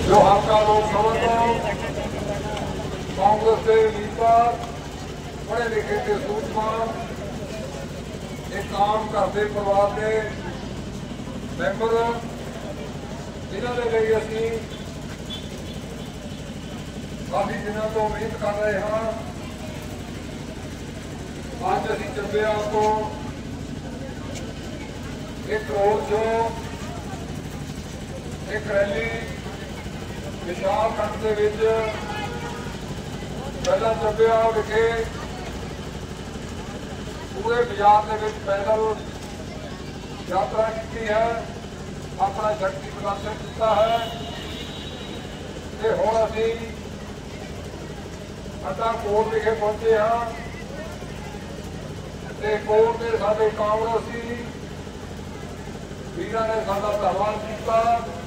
जो हल्का लोक सभा कांग्रेस के उम्मीदवार पढ़े लिखे के सूझवान एक आम घर के परिवार के मैंबर जिन्होंने लिए असी काफी दिनों तो उम्मीद कर रहे हैं। आज असी चंबिया को एक रोड शो एक रैली विशाल खंड के पहला चंबिया विखे पूरे बाजार के पैदल यात्रा की है, अपना शक्ति प्रदर्शन किया है। हुण असी अड्डा कोट विखे पहुंचे हाँ ते कोट के साडे कांग्रेसी वीरां ने साडा धन्नवाद किया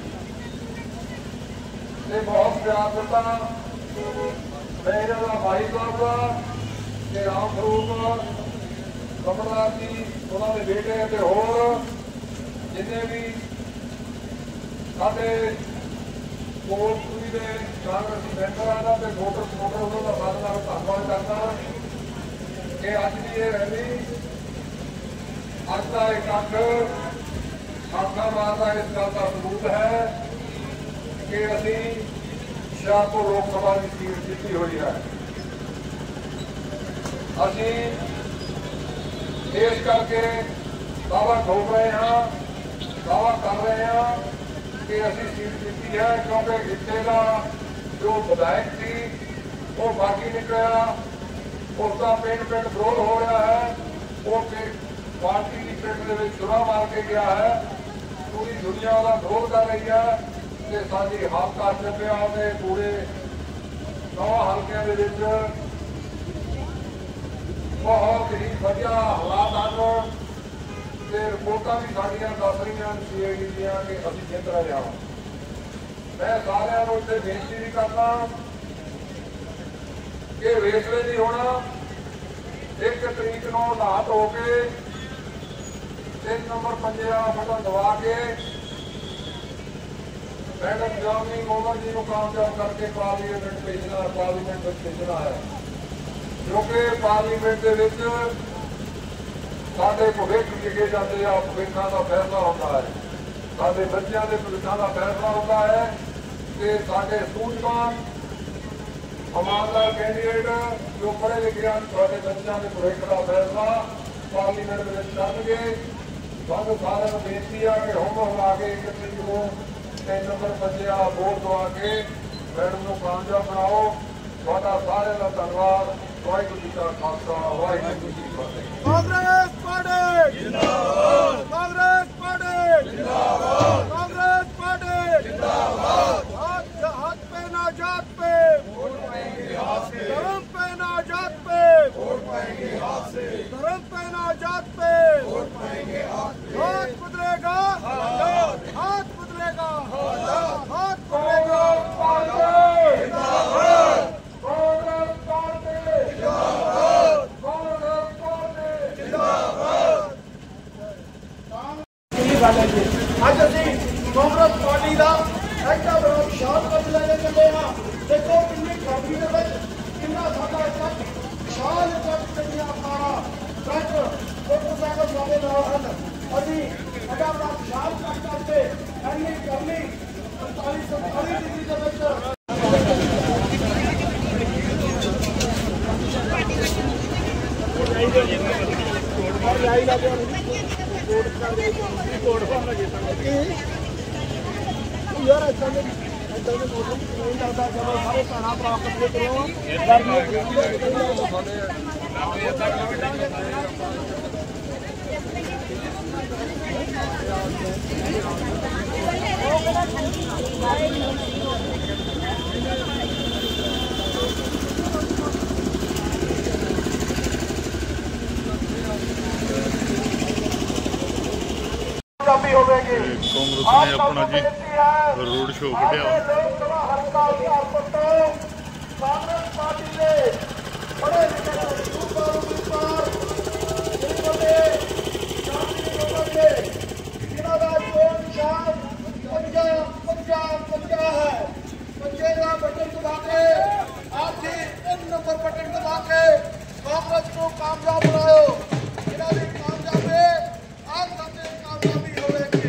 ते बहुत प्यार दिता। मैं इन्हां दा भाई साहब ते राम स्वरूप कमलदार जी उन्होंने बेटे ते होर जिन्ने भी साडे कोटपुरी के कांग्रेसी मैंबर आना ते वोटर सपोर्टर उन्होंने सारे नाल धन्नवाद करता कि अज की ये रैली अज का इकट्ठ आखा मारदा इस गल का सबूत है कि असी शाहपुर लोक सभा की सीट जीती हुई है। असी इस करके दावा ठोक रहे हैं, दावा कर रहे हैं कि असी सीट जीती है क्योंकि इत्थे का जो विधायक थी वो बाकी निकलिया, उसका पिंड पिंड विरोध हो रहा है, वो पार्टी की पिंड के चुना मार के गया है। पूरी दुनिया का विरोध कर रही है कि साडी हल्का चंबिया के पूरे 9 हल्कों के बहुत ही वधिया हालात हैं। रिपोर्टां भी साडियां दस रही CID दियां कि असीं जित रहे हां। मैं सारिआं नूं इत्थे बेनती भी करदा कि वेसले नहीं होना। 1 तरीक नूं नहा धो के 3 नंबर 5 बटन दबा के मैडम जामी मोहम्मद जी को कामयाब करके पार्लीमेंट भेजना है क्योंकि पार्लीमेंट के साडे भविख लिखे जाते हैं। भविखा का फैसला होता है, साडे बच्चों के भविखा का फैसला होता है कि साडे सूझवान ईमानदार कैंडीडेट जो पढ़े लिखे हैं साडे बच्चों के भविख का फैसला पार्लीमेंट में करनगे। सानूं सारिआं नूं बेनती है कि हुण ला के 1 तरीक नूं 3 नंबर 5 वोट दवा के मैडम को कामयाब बनाओ। तुहाडा सारिआं दा धन्नवाद। वाहिगुरू जी का खालसा, वाहिगुरू जी की फतेह। कांग्रेस पार्टी जिंदाबाद, कांग्रेस पार्टी जिंदाबाद, कांग्रेस पार्टी जिंदाबाद। हाथ पे ना जात पे वोट पाएंगे हाथ से, धर्म पे ना जात पे वोट पाएंगे हाथ से, धर्म पे ना जात पे वोट पाएंगे हाथ से। हाथ बदलेगा हाथ बदलेगा हाथ बदलेगा। कांग्रेस जिंदाबाद, कांग्रेस पार्टी जिंदाबाद, कांग्रेस पार्टी जिंदाबाद। अज असीं कांग्रेस पार्टी का ऐसा बड़ा विशाल कद लेने चले हाँ। देखो कितनी गर्मी के कितना साडा इकट्ठ विशाल इकट्ठ कटिया पारा ट्रक मोटरसाइकिल वाले नाल हैं। असीं बड़ा बड़ा विशाल इकट्ठ करके इन्नी गर्मी 45-47 डिग्री के विच यार ऐसा मौसम नहीं लगता। चलो सारे भैन भरा इकट्ठे करो। कांग्रेस ने अपना जी रोड शो कढ़िया। कांग्रेस पार्टी ने बड़े जिन्हों का चोन निशान 50 है। दबा के आप जी 3 नंबर बटन दबा के कांग्रेस को कामयाब बनाओ। इन्होंने कामयाबी आप सबने कामयाबी होगी।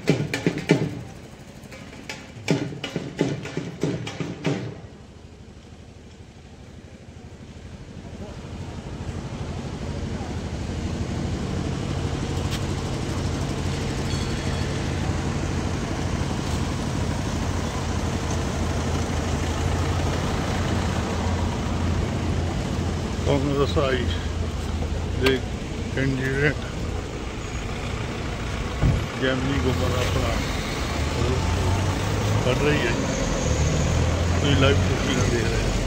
कांग्रेस आई ਦੇ कैंडिडेट जैमनी गुमर अपना पढ़ रही है। तो लाइव तस्वीर दे रहे हैं।